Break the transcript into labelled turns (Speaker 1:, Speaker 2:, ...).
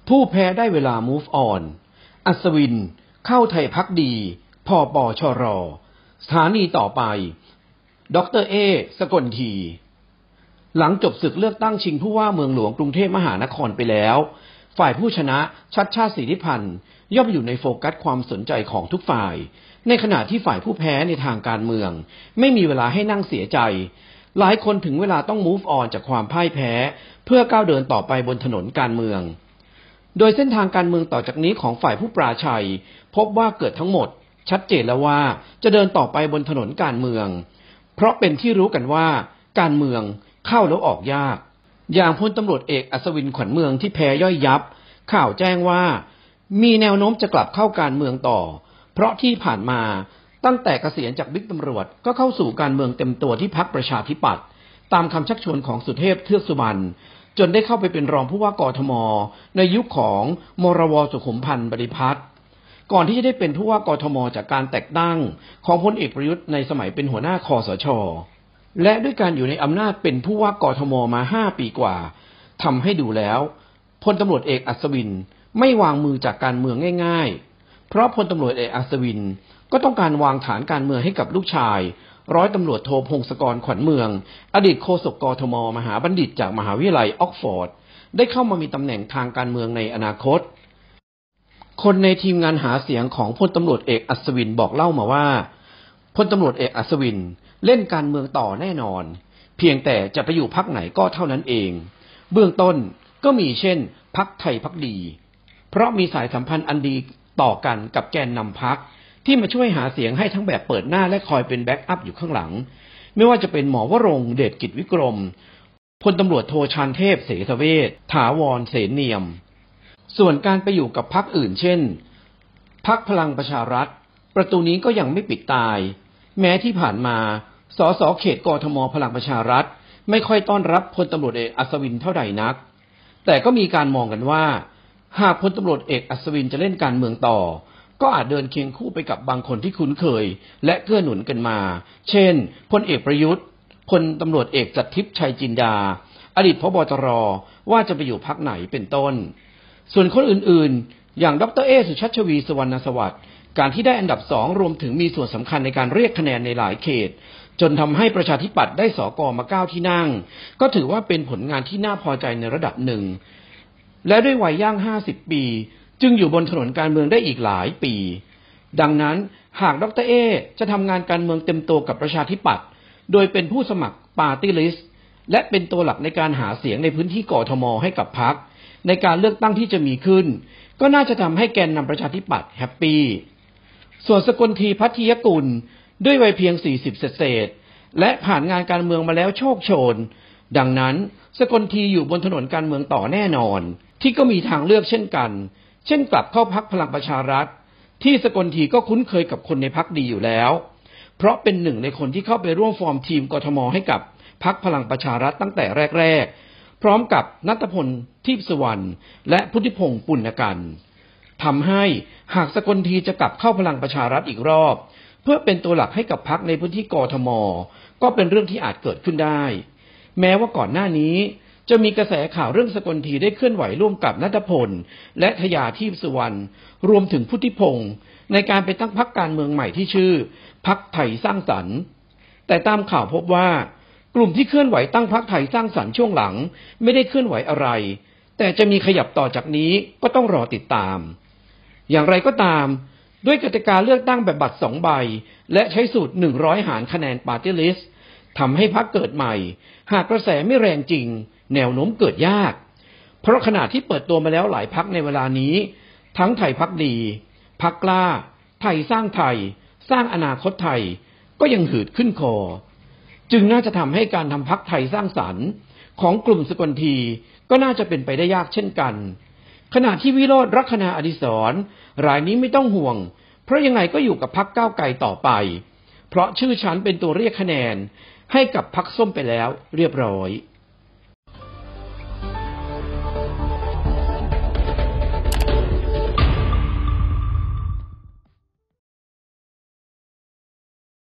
Speaker 1: ผู้แพ้ได้เวลา move on อัศวินเข้าไทยพักดีพปชร.สถานีต่อไปดร.เอสกลทีหลังจบศึกเลือกตั้งชิงผู้ว่าเมืองหลวงกรุงเทพมหานครไปแล้วฝ่ายผู้ชนะชัชชาติ สิทธิพันธ์ย่อมอยู่ในโฟกัสความสนใจของทุกฝ่ายในขณะที่ฝ่ายผู้แพ้ในทางการเมืองไม่มีเวลาให้นั่งเสียใจหลายคนถึงเวลาต้อง move on จากความพ่ายแพ้เพื่อก้าวเดินต่อไปบนถนนการเมืองโดยเส้นทางการเมืองต่อจากนี้ของฝ่ายผู้ปราชัยพบว่าเกิดทั้งหมดชัดเจนแล้วว่าจะเดินต่อไปบนถนนการเมืองเพราะเป็นที่รู้กันว่าการเมืองเข้าแล้วออกยากอย่างพลตำรวจเอกอัศวินขวัญเมืองที่แพ้ย่อยยับข่าวแจ้งว่ามีแนวโน้มจะกลับเข้าการเมืองต่อเพราะที่ผ่านมาตั้งแต่เกษียณจากบิ๊กตำรวจก็เข้าสู่การเมืองเต็มตัวที่พรรคประชาธิปัตย์ตามคำชักชวนของสุเทพเทือกสุบรรณจนได้เข้าไปเป็นรองผู้ว่ากทมในยุคของมรว.สุขุมพันธ์บริพัตรก่อนที่จะได้เป็นผู้ว่ากทมจากการแต่งตั้งของพลเอกประยุทธ์ในสมัยเป็นหัวหน้าคสช.และด้วยการอยู่ในอำนาจเป็นผู้ว่ากทมมา5 ปีกว่าทำให้ดูแล้วพลตำรวจเอกอัศวินไม่วางมือจากการเมืองง่ายๆเพราะพลตำรวจเอกอัศวินก็ต้องการวางฐานการเมืองให้กับลูกชายร้อยตำรวจโทพงศกรขวัญเมืองอดีตโฆษกกทมมหาบัณฑิตจากมหาวิทยาลัยออกฟอร์ดได้เข้ามามีตำแหน่งทางการเมืองในอนาคตคนในทีมงานหาเสียงของพลตำรวจเอกอัศวินบอกเล่ามาว่าพลตำรวจเอกอัศวินเล่นการเมืองต่อแน่นอนเพียงแต่จะไปอยู่พรรคไหนก็เท่านั้นเองเบื้องต้นก็มีเช่นพรรคไทยพักดีเพราะมีสายสัมพันธ์อันดีต่อกันกับแกนนำพรรคที่มาช่วยหาเสียงให้ทั้งแบบเปิดหน้าและคอยเป็นแบ็กอัพอยู่ข้างหลังไม่ว่าจะเป็นหมอวรงค์เดชกิจวิกรมพลตำรวจโทชานเทพเสสเวชถาวรเสนเนียมส่วนการไปอยู่กับพรรคอื่นเช่นพรรคพลังประชารัฐประตูนี้ก็ยังไม่ปิดตายแม้ที่ผ่านมาสสเขตกทมพลังประชารัฐไม่ค่อยต้อนรับพลตำรวจเอกอัศวินเท่าใดนักแต่ก็มีการมองกันว่าหากพลตำรวจเอกอัศวินจะเล่นการเมืองต่อก็อาจเดินเคียงคู่ไปกับบางคนที่คุ้นเคยและเกื้อหนุนกันมาเช่นพลเอกประยุทธ์พลตำรวจเอกจักรทิพย์ชัยจินดาอดีตผบ.ตร.ว่าจะไปอยู่พรรคไหนเป็นต้นส่วนคนอื่นๆอย่างดร.เอสุชัชวีสุวรรณสวัสดิ์การที่ได้อันดับ2รวมถึงมีส่วนสำคัญในการเรียกคะแนนในหลายเขตจนทำให้ประชาธิปัตย์ได้สก.มา9ที่นั่งก็ถือว่าเป็นผลงานที่น่าพอใจในระดับหนึ่งและด้วยวัยย่าง50 ปีจึงอยู่บนถนนการเมืองได้อีกหลายปีดังนั้นหากดร.เอจะทำงานการเมืองเต็มตัวกับประชาธิปัตย์โดยเป็นผู้สมัครปาร์ตี้ลิสต์และเป็นตัวหลักในการหาเสียงในพื้นที่กทมให้กับพรรคในการเลือกตั้งที่จะมีขึ้นก็น่าจะทำให้แกนนำประชาธิปัตย์แฮปปี้ส่วนสกลทีพัทยกุลด้วยวัยเพียง40เศษและผ่านงานการเมืองมาแล้วโชคโชนดังนั้นสกลทีอยู่บนถนนการเมืองต่อแน่นอนที่ก็มีทางเลือกเช่นกันเช่นกลับเข้าพรรคพลังประชารัฐที่สกลทีก็คุ้นเคยกับคนในพรรคดีอยู่แล้วเพราะเป็นหนึ่งในคนที่เข้าไปร่วมฟอร์มทีมกทมให้กับพรรคพลังประชารัฐตั้งแต่แรกๆพร้อมกับณัฐพลทิพย์สุวรรณและพุทธิพงษ์ปุณกันทำให้หากสกลทีจะกลับเข้าพลังประชารัฐอีกรอบเพื่อเป็นตัวหลักให้กับพรรคในพื้นที่กทมก็เป็นเรื่องที่อาจเกิดขึ้นได้แม้ว่าก่อนหน้านี้จะมีกระแสข่าวเรื่องสกลทีได้เคลื่อนไหวร่วมกับณัฐพลและทยาทิพย์สุวรรณรวมถึงพุทธิพงษ์ในการไปตั้งพรรคการเมืองใหม่ที่ชื่อพรรคไทยสร้างสรรค์แต่ตามข่าวพบว่ากลุ่มที่เคลื่อนไหวตั้งพรรคไทยสร้างสรรค์ช่วงหลังไม่ได้เคลื่อนไหวอะไรแต่จะมีขยับต่อจากนี้ก็ต้องรอติดตามอย่างไรก็ตามด้วยกติกาเลือกตั้งแบบบัตร2 ใบและใช้สูตร100หารคะแนนปาร์ตี้ลิสต์ทำให้พรรคเกิดใหม่หากกระแสไม่แรงจริงแนวโน้มเกิดยากเพราะขณะที่เปิดตัวมาแล้วหลายพรรคในเวลานี้ทั้งไทยพักดีพรรคกล้าไทยสร้างไทยสร้างอนาคตไทยก็ยังหืดขึ้นคอจึงน่าจะทำให้การทำพรรคไทยสร้างสรรค์ของกลุ่มสกลทีก็น่าจะเป็นไปได้ยากเช่นกันขณะที่วิโรจน์ลัคนาอดิศรรายนี้ไม่ต้องห่วงเพราะยังไงก็อยู่กับพรรคก้าวไกลต่อไปเพราะชื่อฉันเป็นตัวเรียกคะแนนให้กับพรรคส้มไปแล้วเรียบร้อย